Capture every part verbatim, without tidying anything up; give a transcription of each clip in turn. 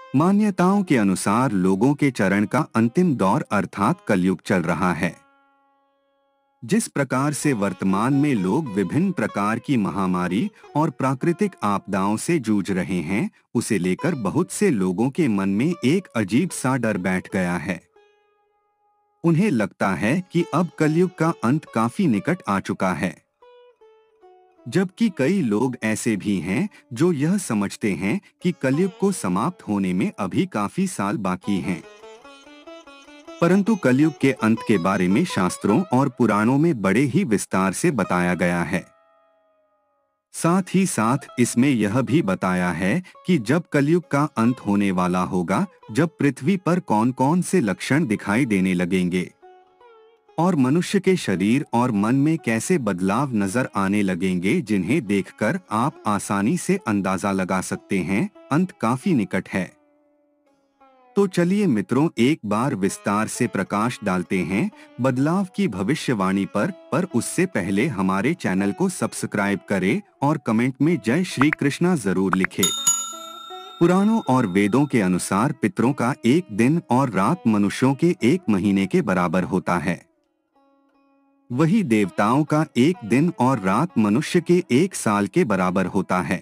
मान्यताओं के अनुसार लोगों के चरण का अंतिम दौर अर्थात कलयुग चल रहा है। जिस प्रकार से वर्तमान में लोग विभिन्न प्रकार की महामारी और प्राकृतिक आपदाओं से जूझ रहे हैं, उसे लेकर बहुत से लोगों के मन में एक अजीब सा डर बैठ गया है। उन्हें लगता है कि अब कलयुग का अंत काफी निकट आ चुका है। जबकि कई लोग ऐसे भी हैं जो यह समझते हैं कि कलयुग को समाप्त होने में अभी काफी साल बाकी हैं। परंतु कलयुग के अंत के बारे में शास्त्रों और पुराणों में बड़े ही विस्तार से बताया गया है। साथ ही साथ इसमें यह भी बताया है कि जब कलयुग का अंत होने वाला होगा, जब पृथ्वी पर कौन कौन से लक्षण दिखाई देने लगेंगे और मनुष्य के शरीर और मन में कैसे बदलाव नजर आने लगेंगे, जिन्हें देखकर आप आसानी से अंदाजा लगा सकते हैं अंत काफी निकट है। तो चलिए मित्रों, एक बार विस्तार से प्रकाश डालते हैं बदलाव की भविष्यवाणी पर पर उससे पहले हमारे चैनल को सब्सक्राइब करें और कमेंट में जय श्री कृष्णा जरूर लिखें। पुराणों और वेदों के अनुसार पितरों का एक दिन और रात मनुष्यों के एक महीने के बराबर होता है। वही देवताओं का एक दिन और रात मनुष्य के एक साल के बराबर होता है।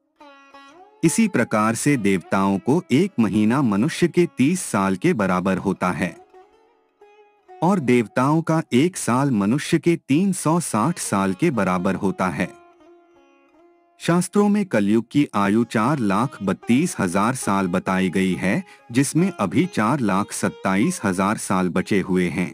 इसी प्रकार से देवताओं को एक महीना मनुष्य के तीस साल के बराबर होता है और देवताओं का एक साल मनुष्य के तीन सौ साठ साल के बराबर होता है। शास्त्रों में कलयुग की आयु चार लाख बत्तीस हजार साल बताई गई है, जिसमें अभी चार लाख सत्ताईस हजार साल बचे हुए हैं।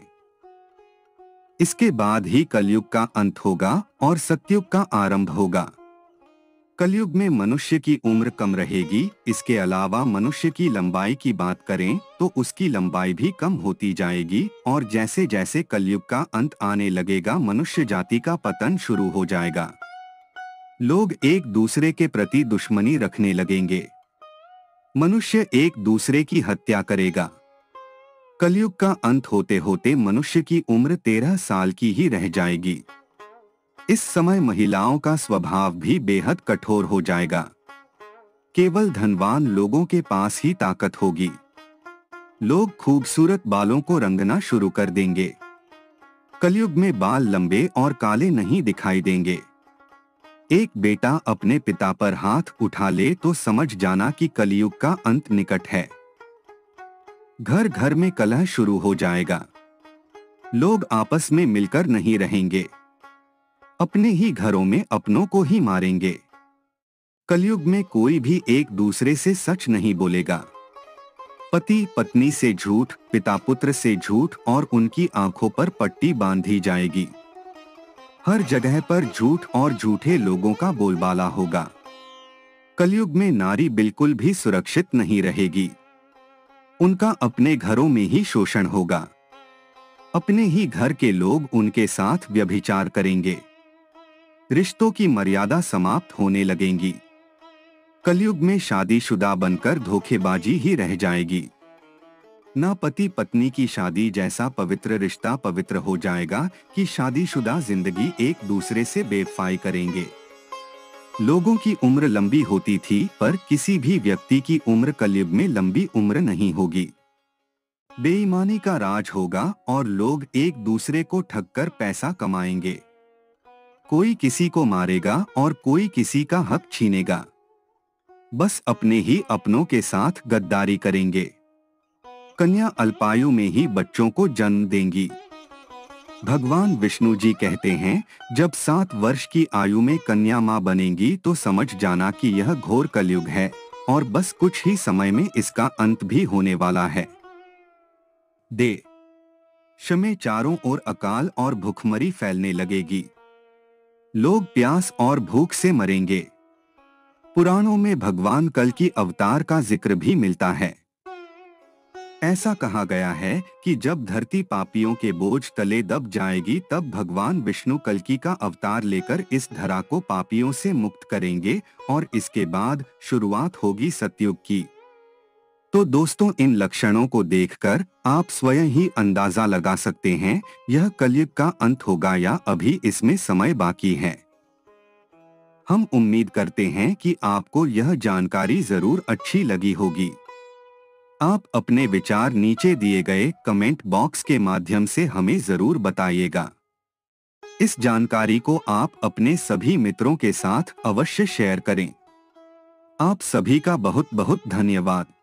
इसके बाद ही कलयुग का अंत होगा और सतयुग का आरंभ होगा। कलयुग में मनुष्य की उम्र कम रहेगी। इसके अलावा मनुष्य की लंबाई की बात करें तो उसकी लंबाई भी कम होती जाएगी और जैसे जैसे कलयुग का अंत आने लगेगा, मनुष्य जाति का पतन शुरू हो जाएगा। लोग एक दूसरे के प्रति दुश्मनी रखने लगेंगे। मनुष्य एक दूसरे की हत्या करेगा। कलयुग का अंत होते होते मनुष्य की उम्र तेरह साल की ही रह जाएगी। इस समय महिलाओं का स्वभाव भी बेहद कठोर हो जाएगा। केवल धनवान लोगों के पास ही ताकत होगी। लोग खूबसूरत बालों को रंगना शुरू कर देंगे। कलयुग में बाल लंबे और काले नहीं दिखाई देंगे। एक बेटा अपने पिता पर हाथ उठा ले तो समझ जाना कि कलयुग का अंत निकट है। घर घर में कलह शुरू हो जाएगा। लोग आपस में मिलकर नहीं रहेंगे। अपने ही घरों में अपनों को ही मारेंगे। कलयुग में कोई भी एक दूसरे से सच नहीं बोलेगा। पति पत्नी से झूठ, पिता पुत्र से झूठ और उनकी आंखों पर पट्टी बांधी जाएगी। हर जगह पर झूठ और झूठे लोगों का बोलबाला होगा। कलयुग में नारी बिल्कुल भी सुरक्षित नहीं रहेगी। उनका अपने घरों में ही शोषण होगा। अपने ही घर के लोग उनके साथ व्यभिचार करेंगे। रिश्तों की मर्यादा समाप्त होने लगेंगी। कलयुग में शादीशुदा बनकर धोखेबाजी ही रह जाएगी। ना पति पत्नी की शादी जैसा पवित्र रिश्ता पवित्र हो जाएगा कि शादीशुदा जिंदगी एक दूसरे से बेवफाई करेंगे। लोगों की उम्र लंबी होती थी, पर किसी भी व्यक्ति की उम्र कलयुग में लंबी उम्र नहीं होगी। बेईमानी का राज होगा और लोग एक दूसरे को ठगकर पैसा कमाएंगे। कोई किसी को मारेगा और कोई किसी का हक छीनेगा। बस अपने ही अपनों के साथ गद्दारी करेंगे। कन्या अल्पायु में ही बच्चों को जन्म देंगी। भगवान विष्णु जी कहते हैं, जब सात वर्ष की आयु में कन्या मां बनेंगी तो समझ जाना कि यह घोर कलयुग है और बस कुछ ही समय में इसका अंत भी होने वाला है। देश में चारों ओर अकाल और भूखमरी फैलने लगेगी। लोग प्यास और भूख से मरेंगे। पुराणों में भगवान कल की अवतार का जिक्र भी मिलता है। ऐसा कहा गया है कि जब धरती पापियों के बोझ तले दब जाएगी, तब भगवान विष्णु कल्कि का अवतार लेकर इस धरा को पापियों से मुक्त करेंगे और इसके बाद शुरुआत होगी सतयुग की। तो दोस्तों, इन लक्षणों को देखकर आप स्वयं ही अंदाजा लगा सकते हैं यह कलयुग का अंत होगा या अभी इसमें समय बाकी है। हम उम्मीद करते हैं कि आपको यह जानकारी जरूर अच्छी लगी होगी। आप अपने विचार नीचे दिए गए कमेंट बॉक्स के माध्यम से हमें जरूर बताइएगा। इस जानकारी को आप अपने सभी मित्रों के साथ अवश्य शेयर करें। आप सभी का बहुत बहुत धन्यवाद।